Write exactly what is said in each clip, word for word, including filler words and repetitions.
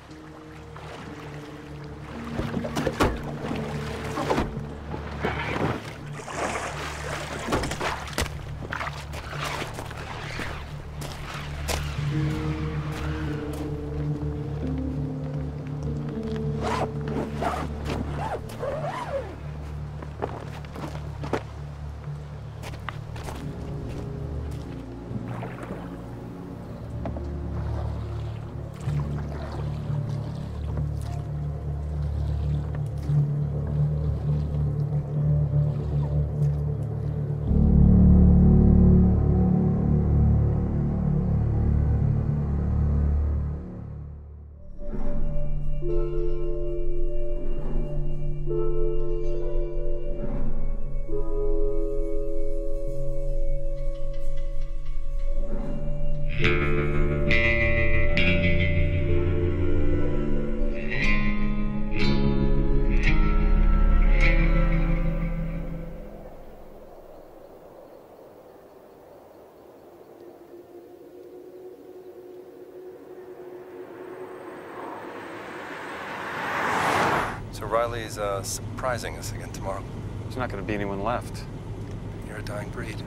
So Riley's uh, surprising us again tomorrow. There's not going to be anyone left. You're a dying breed.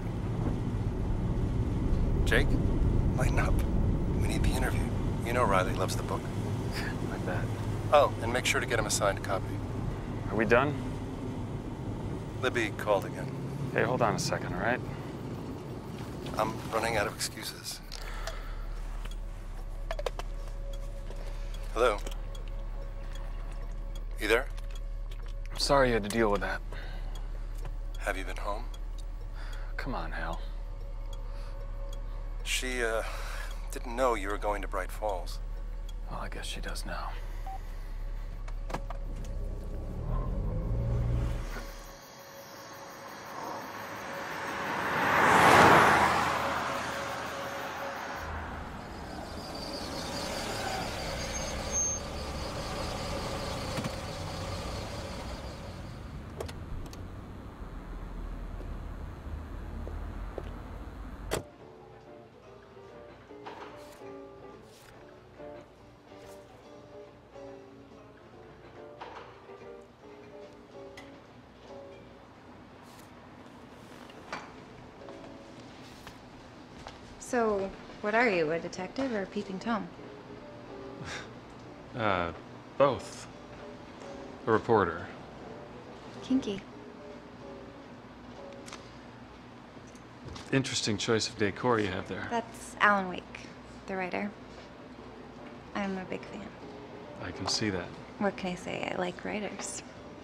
Jake, lighten up. We need the interview. You know Riley loves the book. I bet. Oh, and make sure to get him a signed copy. Are we done? Libby called again. Hey, hold on a second, all right? I'm running out of excuses. Hello? You there? I'm sorry you had to deal with that. Have you been home? Come on, Hal. She, uh, didn't know you were going to Bright Falls. Well, I guess she does now. So, what are you, a detective or a peeping Tom? Uh, both. A reporter. Kinky. Interesting choice of decor you have there. That's Alan Wake, the writer. I'm a big fan. I can see that. What can I say? I like writers.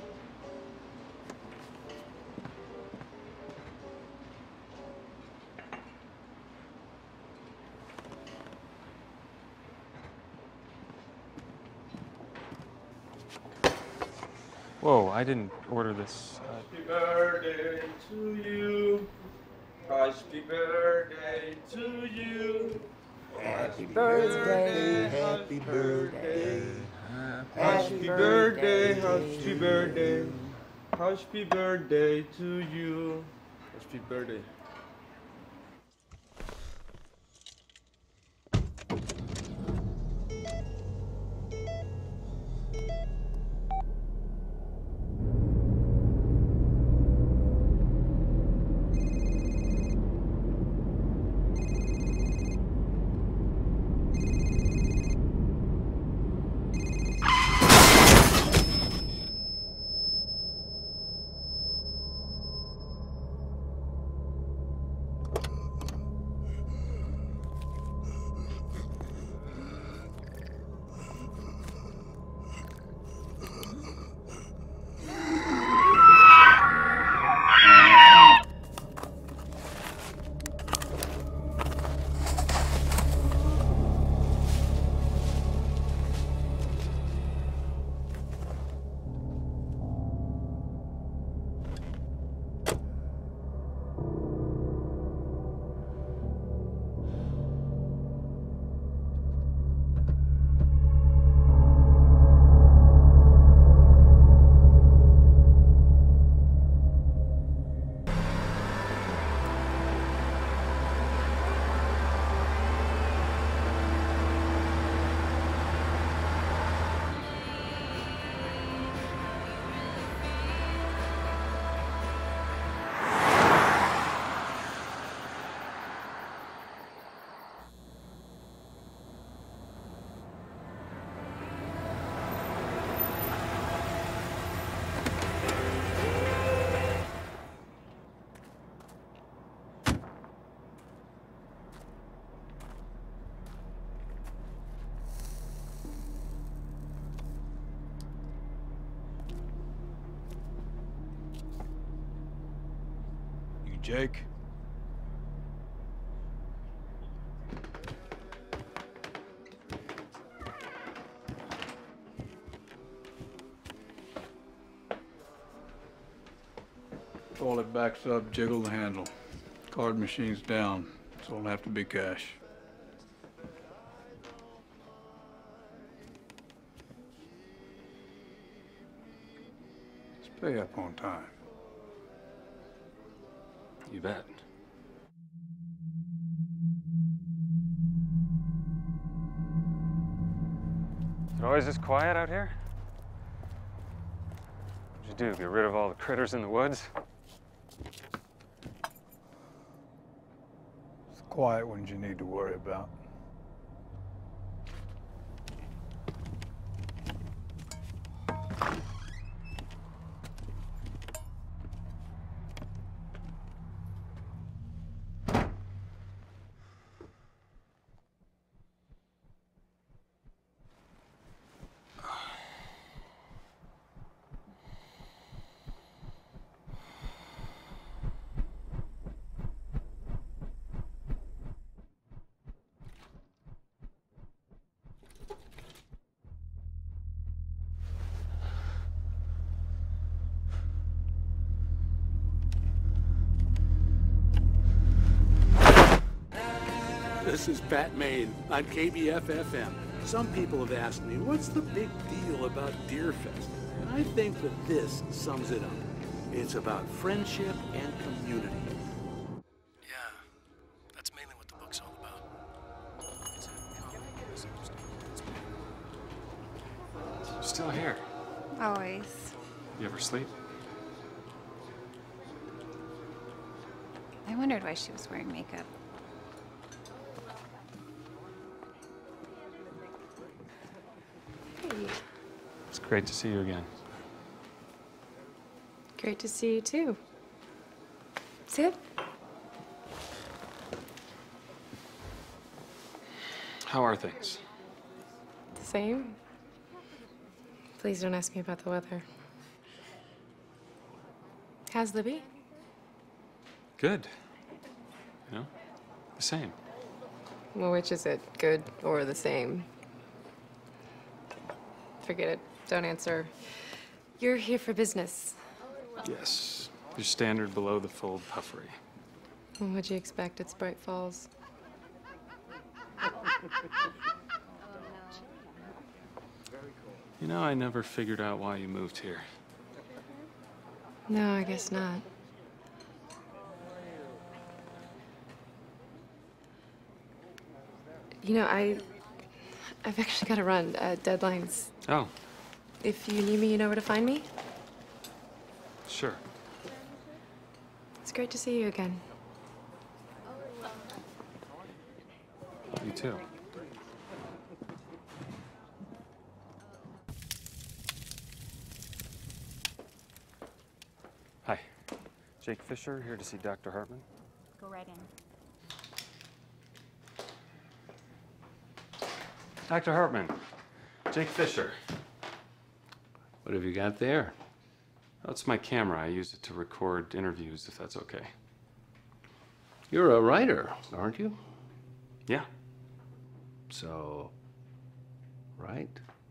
Whoa, I didn't order this. Uh, Happy birthday to you. Happy birthday to you. Happy birthday, happy birthday. Happy birthday, happy birthday. Happy birthday to you. Happy birthday. Jake? Toilet backs up, jiggle the handle. Card machine's down, so it'll have to be cash. Let's pay up on time. You bet. Is it always this quiet out here? What'd you do, get rid of all the critters in the woods? It's quiet ones you need to worry about. This is Pat Maine on K B F F M. Some people have asked me, what's the big deal about Deerfest? And I think that this sums it up. It's about friendship and community. Yeah, that's mainly what the book's all about. It's a common misunderstanding. You're still here. Always. You ever sleep? I wondered why she was wearing makeup. It's great to see you again. Great to see you too. Sit. How are things? The same. Please don't ask me about the weather. How's Libby? Good. You know, the same. Well, which is it? Good or the same? Forget it. Don't answer. You're here for business. Yes. Your standard below the fold puffery. Well, what'd you expect? It's Bright Falls. You know, I never figured out why you moved here. No, I guess not. You know, I... I've actually got to run. Uh, deadlines. Oh, If you need me, you know where to find me? sure. It's great to see you again. You too. Hi. Jake Fischer, here to see Doctor Hartman. Go right in. Doctor Hartman, Jake Fischer. What have you got there? That's my camera. I use it to record interviews, if that's okay. You're a writer, aren't you? Yeah. So, right?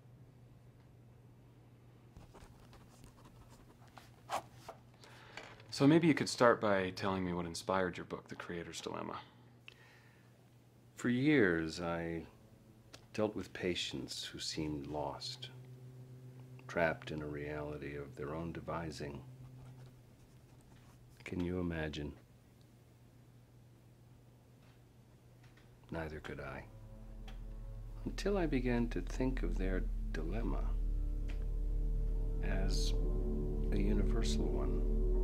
So maybe you could start by telling me what inspired your book, The Creator's Dilemma. For years, I dealt with patients who seemed lost, trapped in a reality of their own devising. Can you imagine? Neither could I. Until I began to think of their dilemma as a universal one.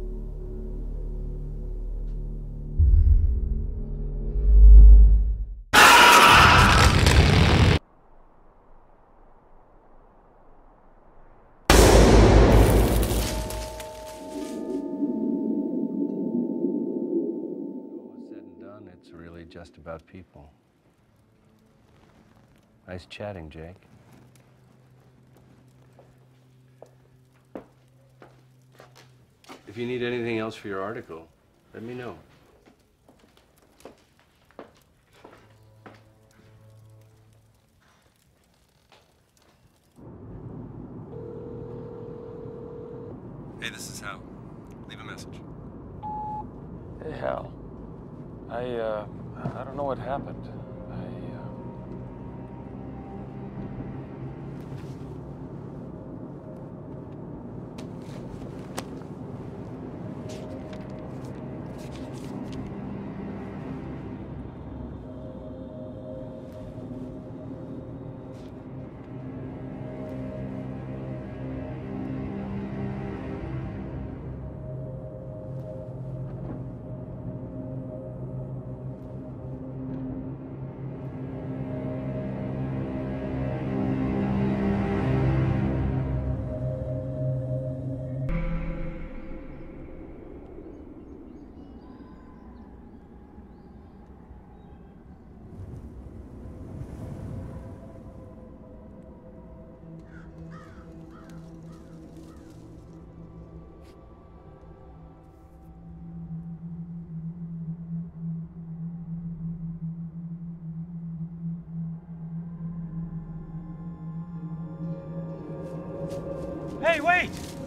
It's really just about people. Nice chatting, Jake. If you need anything else for your article, let me know. Hey, this is Hal. Leave a message. Hey, Hal. I, uh, I don't know what happened. I, uh... Hey, wait!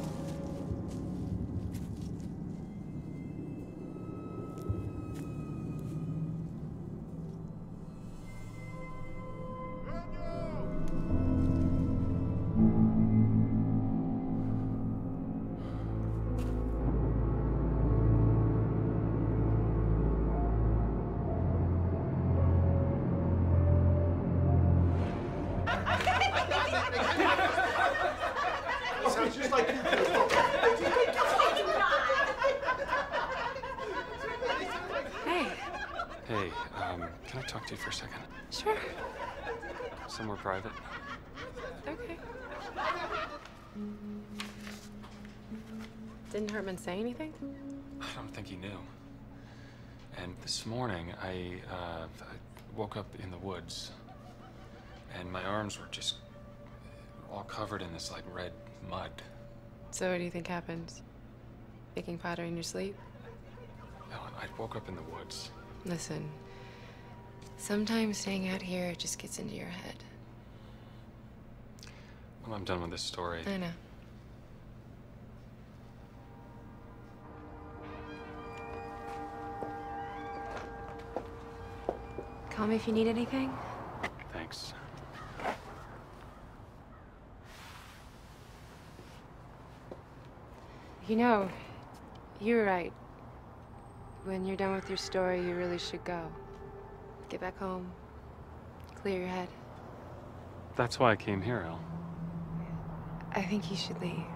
Sounds just like you. Hey. Hey, um, can I talk to you for a second? Sure. Somewhere private? Okay. Didn't Herman say anything? I don't think he knew. And this morning, I, uh, I woke up in the woods, and my arms were just all covered in this, like, red mud. So what do you think happened? Making powder in your sleep? No, I woke up in the woods. Listen, sometimes staying out here, it just gets into your head. Well, I'm done with this story. I know. Call me if you need anything. Thanks. You know, you were right. When you're done with your story, you really should go. Get back home. Clear your head. That's why I came here, Al. I think you should leave.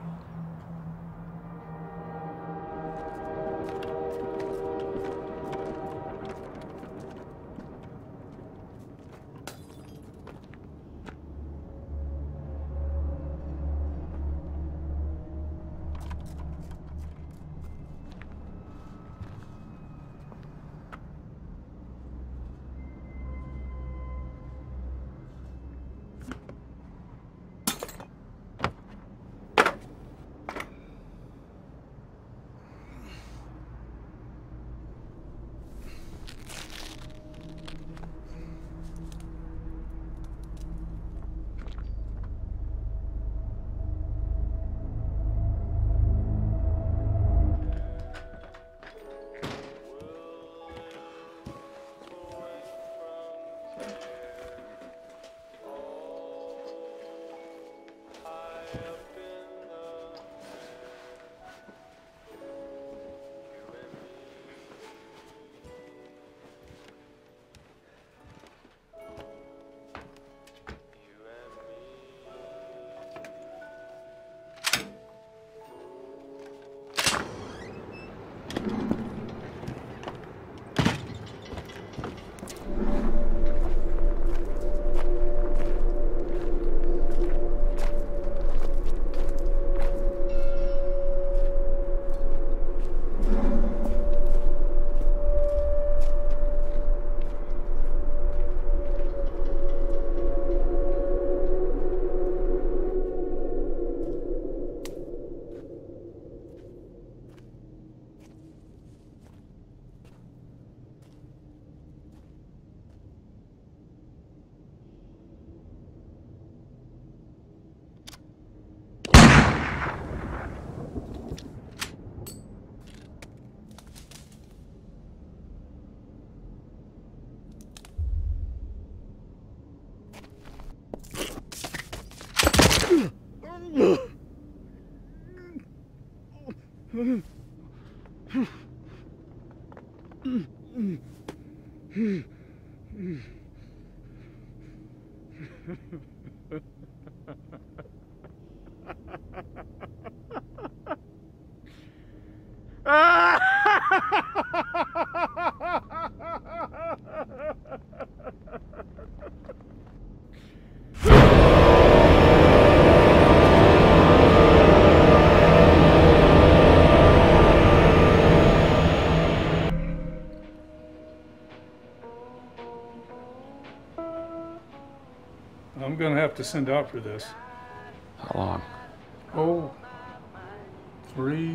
I'm gonna have to send out for this. How long? Oh, three,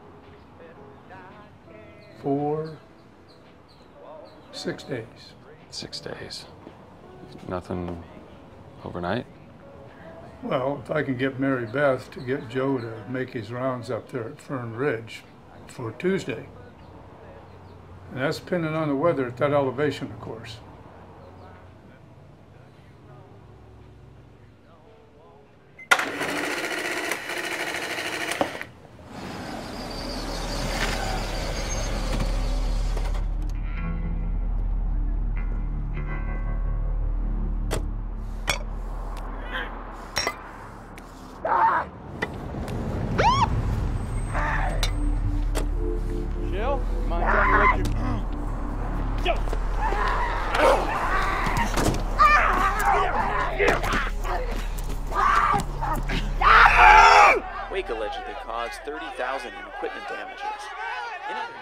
four, six days. Six days. Nothing overnight? Well, if I can get Mary Beth to get Joe to make his rounds up there at Fern Ridge for Tuesday. And that's depending on the weather at that elevation, of course. Wake allegedly caused thirty thousand in equipment damages. In other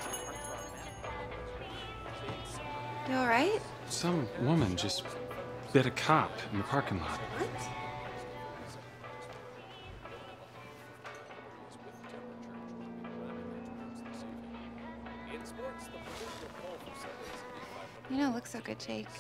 news, You all right? Some woman just bit a cop in the parking lot. What? You don't look so good, Jake.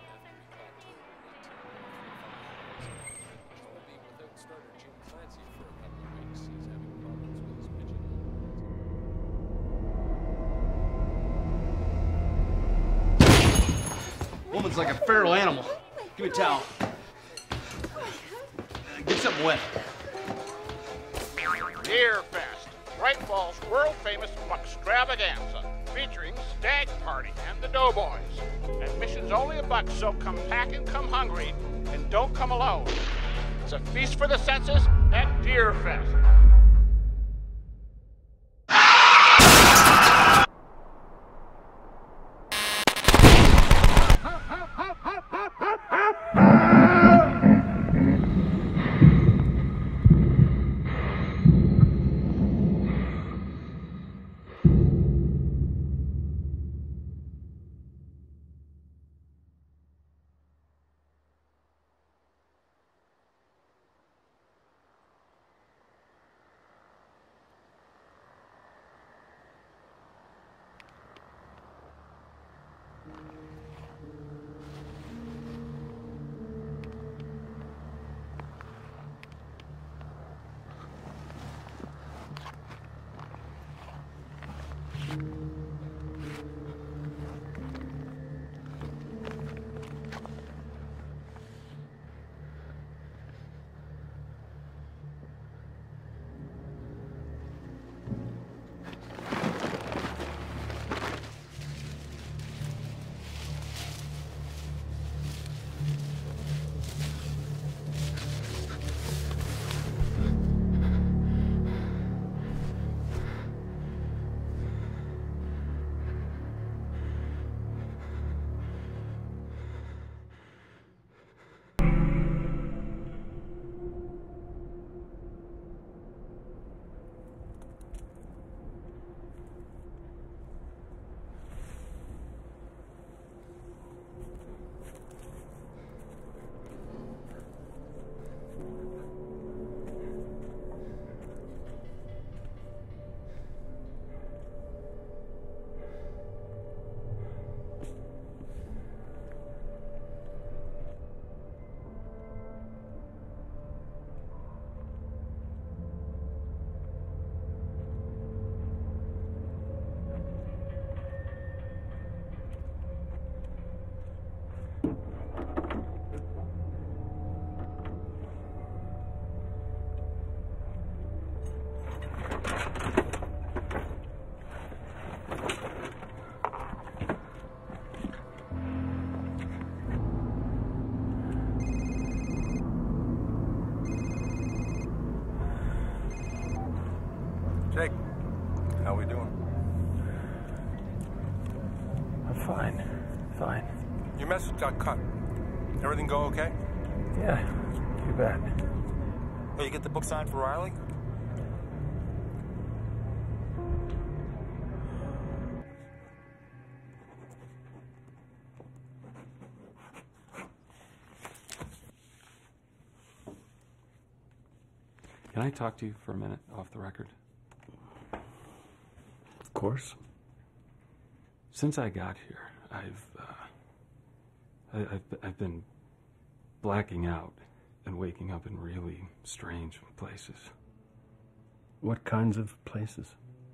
Woman's like a feral animal. Give me a towel. Get something wet. Deer Fest, Bright Falls' world-famous buckstravaganza, featuring Stag Party and the Doughboys. Admission's only a buck, so come pack and come hungry, and don't come alone. It's a feast for the senses at Deer Fest. Jake, how we doing? I'm fine. Fine. Your message got cut. Everything go okay? Yeah, too bad. Oh, you get the book signed for Riley? Can I talk to you for a minute off the record? Of course. Since I got here, I've, uh, I, I've, I've been blacking out and waking up in really strange places. What kinds of places?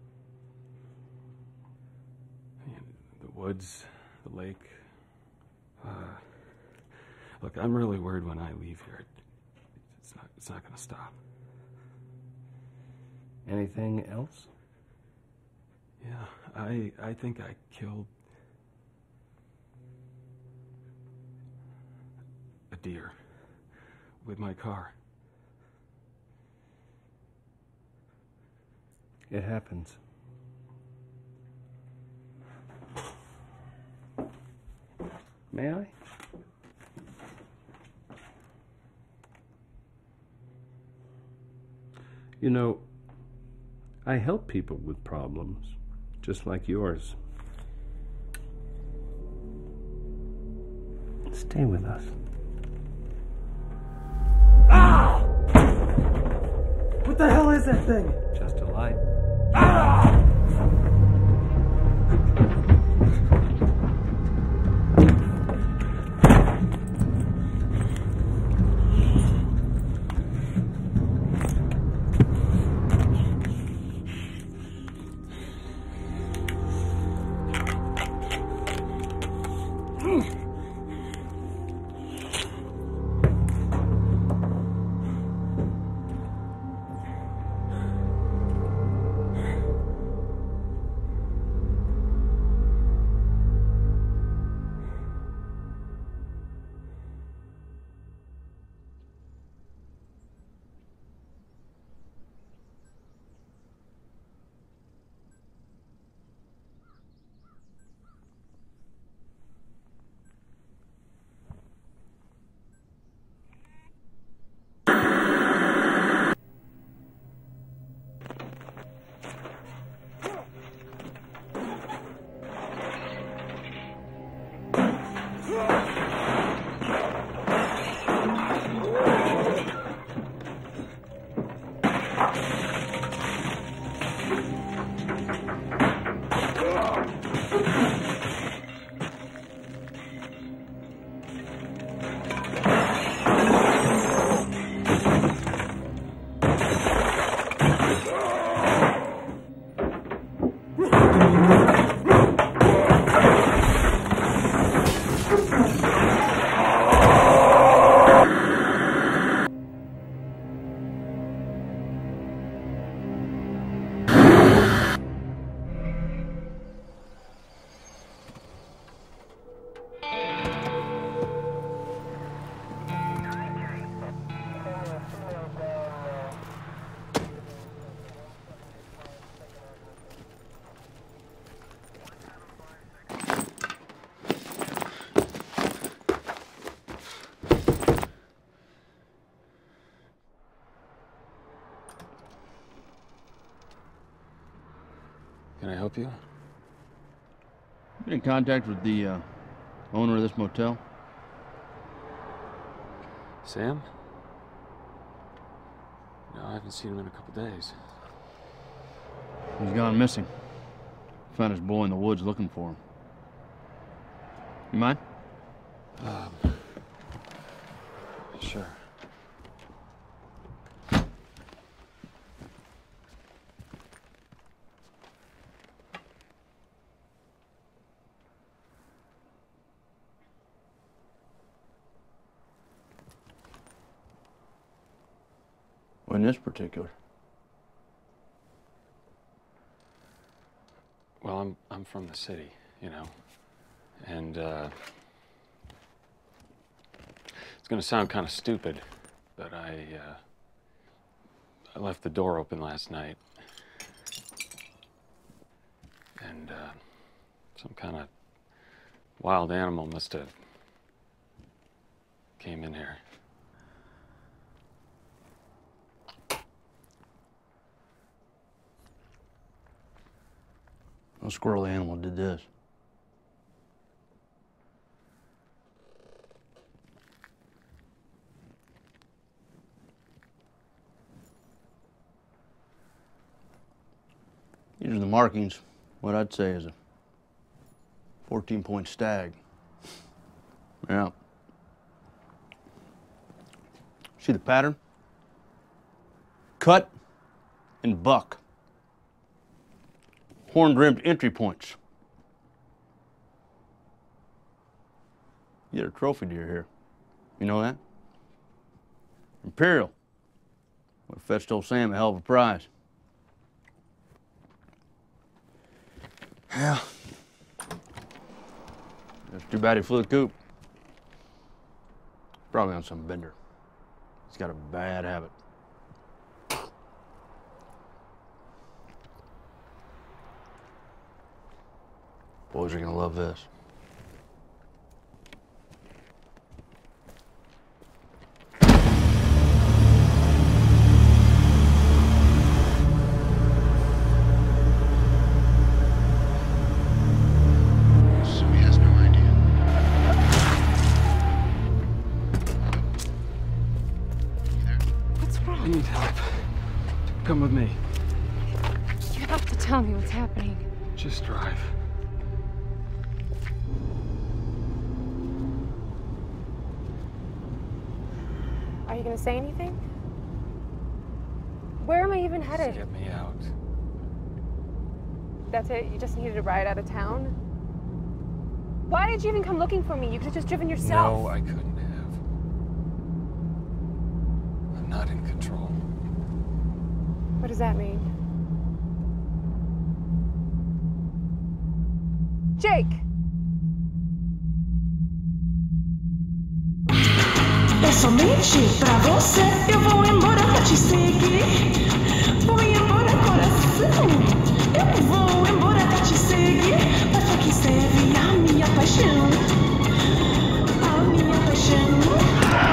You know, the woods, the lake. Uh, look, I'm really worried when I leave here. It's not, it's not going to stop. Anything else? Yeah, I I think I killed a deer with my car. It happens. May I? You know, I help people with problems, just like yours. Stay with us. Ah! What the hell is that thing? Just a light. Ah! Can I help you? Been in contact with the uh, owner of this motel? Sam? No, I haven't seen him in a couple days. He's gone missing. Found his boy in the woods looking for him. You mind? Um, sure. In this particular. Well, I'm I'm from the city, you know, and uh, it's gonna sound kind of stupid, but I uh, I left the door open last night, and uh, some kind of wild animal must have came in here. No squirrely animal did this. These are the markings. What I'd say is a fourteen point stag. Yeah. See the pattern? Cut and buck. Horn-rimmed entry points. You get a trophy deer here. You know that? Imperial. Would have fetched old Sam a hell of a prize. Yeah. It's too bad he flew the coop. Probably on some bender. He's got a bad habit. Boys are gonna love this. I need help. Come with me. You have to tell me what's happening. Just drive. Are you gonna say anything? Where am I even headed? Just get me out. That's it? You just needed a ride out of town? Why did you even come looking for me? You could have just driven yourself. No, I couldn't have. I'm not in control. What does that mean? Jake! É somente pra você. Eu vou embora pra te seguir. Vou embora, coração. Eu vou embora pra te seguir. Mas pra que serve a minha paixão? A minha paixão.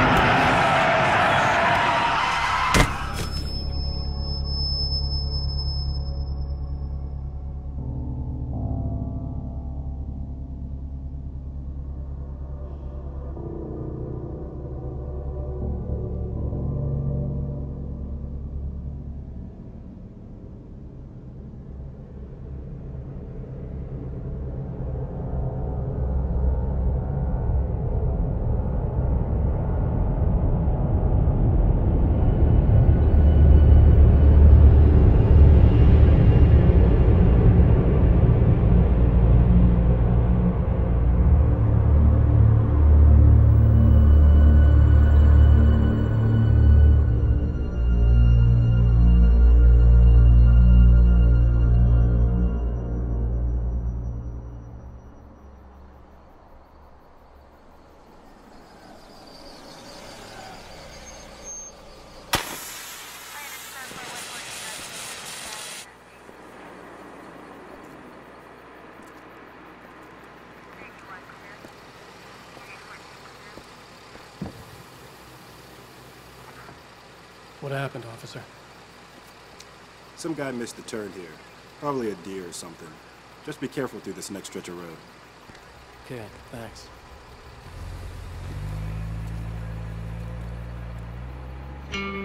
What happened, officer? Some guy missed the turn here. Probably a deer or something. Just be careful through this next stretch of road. Okay, thanks. Thank you.